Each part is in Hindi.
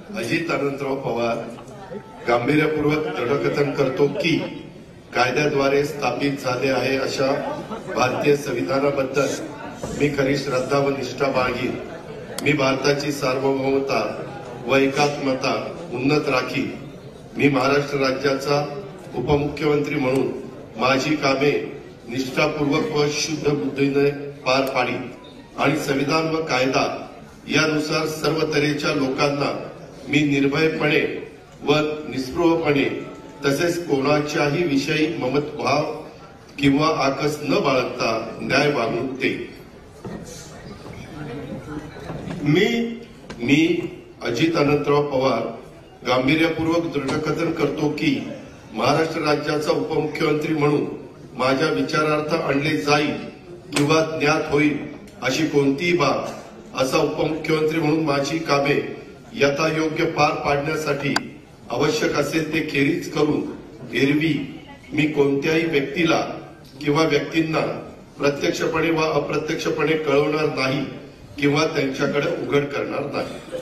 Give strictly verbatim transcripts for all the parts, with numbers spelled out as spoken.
अजित अनंतराव पवार गांभीर्यपूर्वक दृढकथन करतो की कायद्याद्वारे स्थापित झाले आहे अशा भारतीय संविधानाबद्दल मी खरी श्रद्धा व निष्ठा बाळगीन। मी भारताची सार्वभौमता व एकात्मता उन्नत राखी। मी महाराष्ट्र राज्याचा उपमुख्यमंत्री म्हणून माझी कामे निष्ठापूर्वक व शुद्ध बुद्धीने पार पाडी आणि संविधान व कायदा यानुसार सर्व तऱ्हेच्या लोकांना मी निर्भयपणे व निस्पृहपणे तसेच कोणाच्याही विषयी ममत्भाव किंवा आकस न बाळगता न्याय वागणूक देईन। मी मी अजित अनंतराव पवार गांभीर्यपूर्वक दृढकथन करतो की महाराष्ट्र राज्याचा उपमुख्यमंत्री म्हणून माझ्या विचारार्थ आणले जाईल किंवा ज्ञात होईल अशी कोणतीही बाब असा उपमुख्यमंत्री म्हणून माझी कामे यथायोग्य पार पाडण्यासाठी आवश्यक असेल ते खेरीज करून एरवी मी कोणत्याही व्यक्तीला किंवा व्यक्तींना प्रत्यक्षपणे वा अप्रत्यक्षपणे कळवणार नाही किंवा त्यांच्याकडे उघड करणार नाही।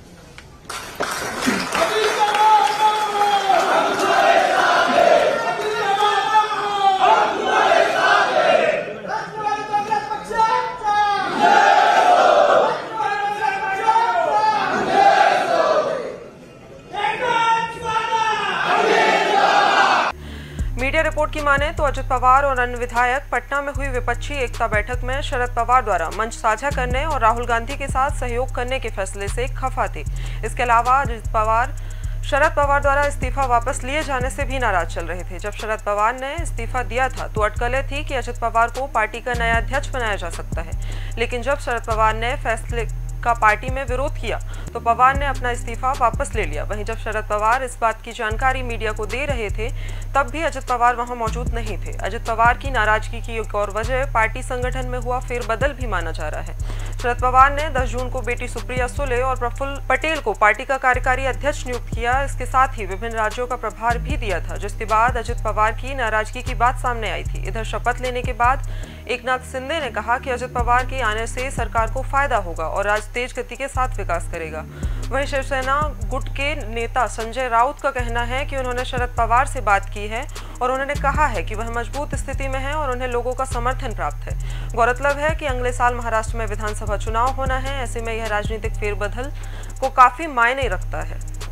मीडिया रिपोर्ट की माने तो अजित पवार और अन्य विधायक पटना में हुई विपक्षी एकता बैठक में शरद पवार द्वारा मंच साझा करने और राहुल गांधी के साथ सहयोग करने के फैसले से खफा थे। इसके अलावा अजित पवार शरद पवार द्वारा इस्तीफा वापस लिए जाने से भी नाराज चल रहे थे। जब शरद पवार ने इस्तीफा दिया था तो अटकलें थी कि अजित पवार को पार्टी का नया अध्यक्ष बनाया जा सकता है, लेकिन जब शरद पवार ने फैसले का पार्टी में विरोध किया तो पवार ने अपना इस्तीफा वापस ले लिया। वहीं जब शरद पवार इस बात की जानकारी मीडिया को दे रहे थे तब भी अजित पवार वहां मौजूद नहीं थे। अजित पवार की नाराजगी की एक और वजह पार्टी संगठन में हुआ फेरबदल भी माना जा रहा है। शरद पवार ने दस जून को बेटी सुप्रिया सुले और प्रफुल्ल पटेल को पार्टी का कार्यकारी अध्यक्ष नियुक्त किया। इसके साथ ही विभिन्न राज्यों का प्रभार भी दिया था, जिसके बाद अजित पवार की नाराजगी की बात सामने आई थी। इधर शपथ लेने के बाद एकनाथ शिंदे ने कहा कि अजित पवार के आने से सरकार को फायदा होगा और राज्य तेज गति के साथ विकास करेगा। वहीं शिवसेना गुट के नेता संजय राउत का कहना है कि उन्होंने शरद पवार से बात की है और उन्होंने कहा है कि वह मजबूत स्थिति में है और उन्हें लोगों का समर्थन प्राप्त है। गौरतलब है कि अगले साल महाराष्ट्र में विधानसभा चुनाव होना है। ऐसे में यह राजनीतिक फेरबदल को काफी मायने रखता है।